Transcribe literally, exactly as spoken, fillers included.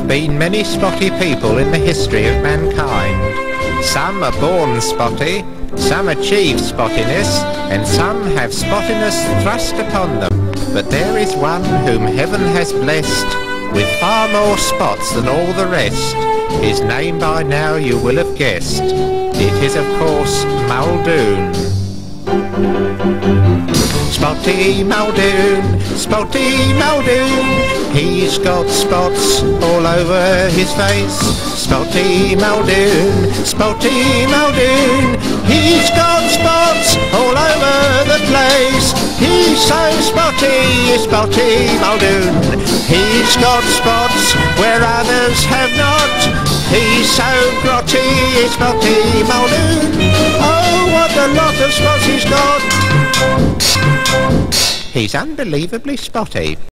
been many spotty people in the history of mankind. Some are born spotty, some achieve spottiness, and some have spottiness thrust upon them. But there is one whom heaven has blessed with far more spots than all the rest. His name by now you will have guessed. It is of course Muldoon. Spotty Muldoon, Spotty Muldoon, he's got spots all over his face. Spotty Muldoon, Spotty Muldoon, he's got spots all over the place. He's so spotty, Spotty Muldoon, he's got spots where others have not. He's so grotty, Spotty Muldoon, oh what a lot of spots he's got. He's unbelievably spotty.